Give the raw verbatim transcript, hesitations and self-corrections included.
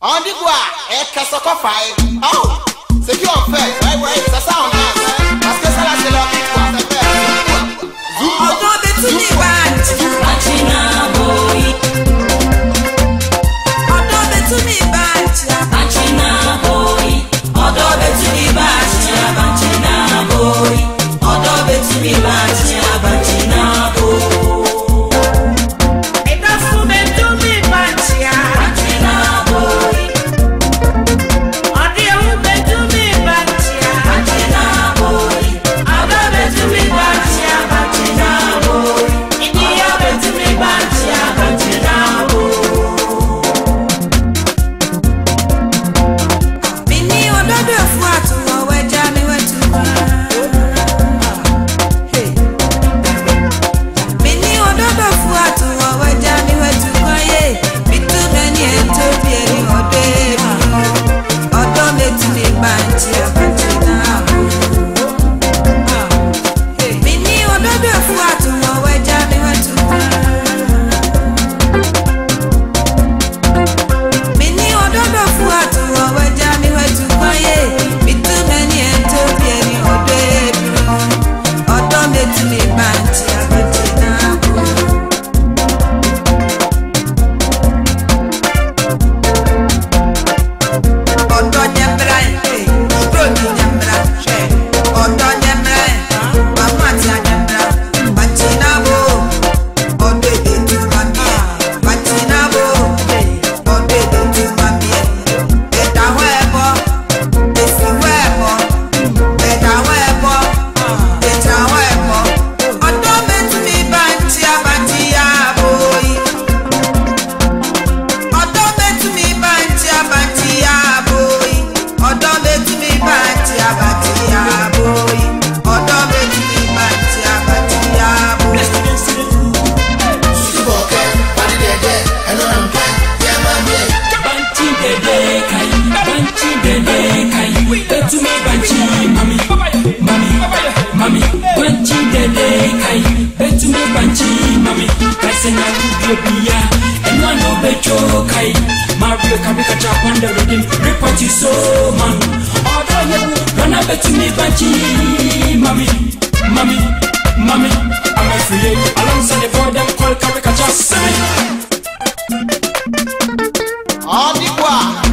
On the gua, e kasoko fai. Oh, c'est qui on fait? Ouais, ouais, c'est ça on a. Parce que ça là c'est leur vie quoi. Ça fait. On doit betuni band. Bachina boy. On doit betuni band. Bachina boy. On doit betuni band. Bachina boy. On doit betuni band. Bachina boy. Mommy, mommy, mommy, I'm a free alongside the boy them call caricature. On the gua.